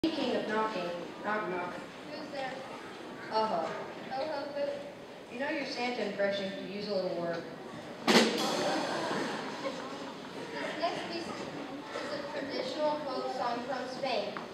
Speaking of knocking, knock knock. Who's there? Uh-huh. Oh, who? You know your Santa impression could use a little work. This next piece is a traditional folk song from Spain.